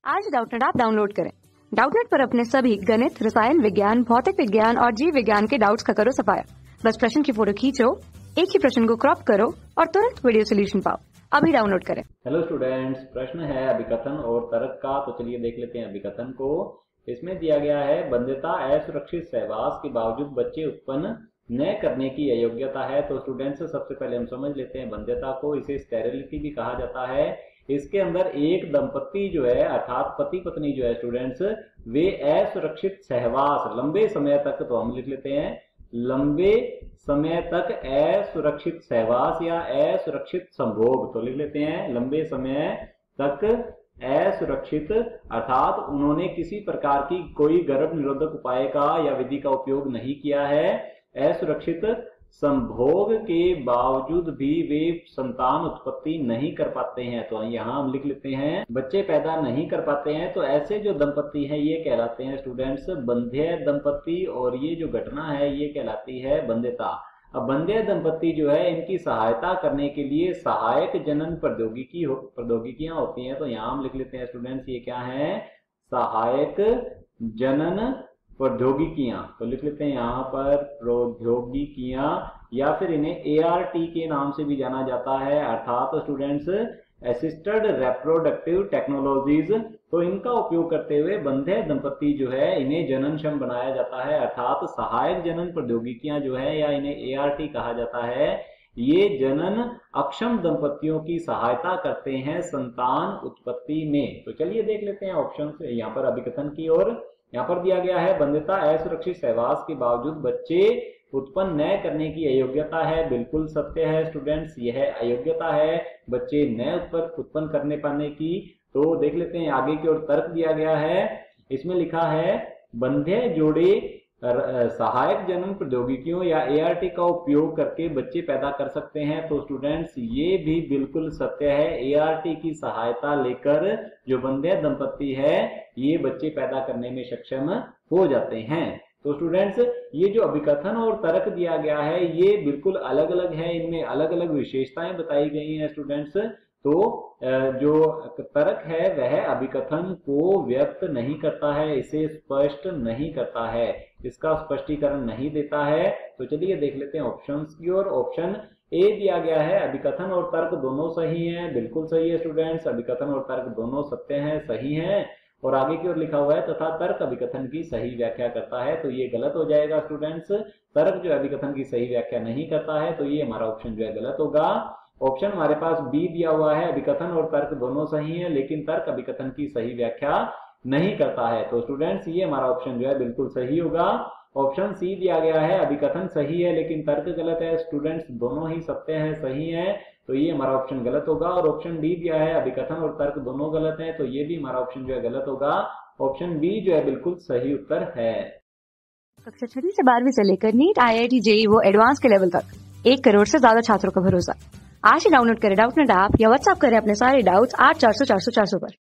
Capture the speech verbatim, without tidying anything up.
आज Doubtnut app download करें। Doubtnut पर अपने सभी गणित, रसायन विज्ञान, भौतिक विज्ञान और जीव विज्ञान के डाउट्स का करो सफाया। बस प्रश्न की फोटो खींचो, एक ही प्रश्न को क्रॉप करो और तुरंत वीडियो सोल्यूशन पाओ। अभी डाउनलोड करें। हेलो स्टूडेंट्स, प्रश्न है अभिकथन और तर्क का। तो चलिए देख लेते हैं अभिकथन को। इसमें दिया गया है बंध्यता असुरक्षित सहवास के बावजूद बच्चे उत्पन्न न करने की अयोग्यता है। तो स्टूडेंट्स सबसे पहले हम समझ लेते हैं बंध्यता को। इसे स्टेरिलिटी भी कहा जाता है। इसके अंदर एक दंपति जो है अर्थात पति पत्नी जो है स्टूडेंट्स, वे असुरक्षित सहवास लंबे समय तक, तो हम लिख लेते हैं लंबे समय तक असुरक्षित सहवास या असुरक्षित संभोग। तो लिख लेते हैं लंबे समय तक असुरक्षित, अर्थात उन्होंने किसी प्रकार की कोई गर्भ निरोधक उपाय का या विधि का उपयोग नहीं किया है। असुरक्षित संभोग के बावजूद भी वे संतान उत्पत्ति नहीं कर पाते हैं। तो यहाँ हम लिख लेते हैं बच्चे पैदा नहीं कर पाते हैं। तो ऐसे जो दंपति हैं ये कहलाते हैं स्टूडेंट्स बंध्य दंपति, और ये जो घटना है ये कहलाती है बंध्यता। अब बंध्य दंपति जो है इनकी सहायता करने के लिए सहायक जनन प्रौद्योगिकी हो, प्रौद्योगिकियां होती हैं। तो यहाँ हम लिख लेते हैं स्टूडेंट्स ये क्या है, सहायक जनन प्रौद्योगिकियां। तो लिख लेते हैं यहाँ पर प्रौद्योगिकियां, या फिर इन्हें ए आर टी के नाम से भी जाना जाता है, अर्थात स्टूडेंट्स असिस्टेड रिप्रोडक्टिव टेक्नोलॉजीज। तो इनका उपयोग करते हुए बंध्य दंपति जो है इन्हें जननक्षम बनाया जाता है, अर्थात सहायक जनन प्रौद्योगिकियां जो है या इन्हें ए आर टी कहा जाता है, ये जनन अक्षम दंपतियों की सहायता करते हैं संतान उत्पत्ति में। तो चलिए देख लेते हैं ऑप्शन से यहाँ पर अभिकथन की ओर। यहाँ पर दिया गया है बंध्यता असुरक्षित सहवास के बावजूद बच्चे उत्पन्न न करने की अयोग्यता है। बिल्कुल सत्य है स्टूडेंट्स, यह अयोग्यता है बच्चे न उत्पन्न करने पाने की। तो देख लेते हैं आगे की ओर तर्क दिया गया है। इसमें लिखा है बंध्य जोड़े सहायक जनन प्रौद्योगिकियों या ए आर टी का उपयोग करके बच्चे पैदा कर सकते हैं। तो स्टूडेंट्स ये भी बिल्कुल सत्य है, ए आर टी की सहायता लेकर जो बंध्य दंपति है ये बच्चे पैदा करने में सक्षम हो जाते हैं। तो स्टूडेंट्स ये जो अभिकथन और तर्क दिया गया है ये बिल्कुल अलग अलग है, इनमें अलग अलग विशेषताएं बताई गई हैं स्टूडेंट्स। तो जो तर्क है वह अभिकथन को व्यक्त नहीं करता है, इसे स्पष्ट नहीं करता है, इसका स्पष्टीकरण नहीं देता है। तो चलिए देख लेते हैं ऑप्शंस की ओर। ऑप्शन ए दिया गया है अभिकथन और तर्क दोनों सही हैं। बिल्कुल सही है स्टूडेंट्स, अभिकथन और तर्क दोनों सत्य हैं, सही हैं। और आगे की ओर लिखा हुआ है तथा तर्क अभिकथन की सही व्याख्या करता है। तो ये गलत हो जाएगा स्टूडेंट्स, तर्क जो अभिकथन की सही व्याख्या नहीं करता है, तो ये हमारा ऑप्शन जो है गलत होगा। ऑप्शन हमारे पास बी दिया हुआ है अभिकथन और तर्क दोनों सही हैं लेकिन तर्क अभिकथन की सही व्याख्या नहीं करता है। तो स्टूडेंट्स ये हमारा ऑप्शन जो है बिल्कुल सही होगा। ऑप्शन सी दिया गया है अभिकथन सही है लेकिन तर्क गलत है। स्टूडेंट्स दोनों ही सत्य हैं, सही है, तो ये हमारा ऑप्शन गलत होगा। और ऑप्शन डी दिया है अभिकथन और तर्क दोनों गलत हैं, तो ये भी हमारा ऑप्शन जो है गलत होगा। ऑप्शन बी जो है बिल्कुल सही उत्तर है। कक्षा छठी से बारहवीं से लेकर नीट, आई आई टी, जे ई ई वो एडवांस के लेवल तक एक करोड़ से ज्यादा छात्रों का भरोसा। आज ही डाउनलोड करें डाउटनेट ऐप या व्हाट्सएप करें अपने सारे डाउट्स आठ चार सौ चार सौ चार सौ पर।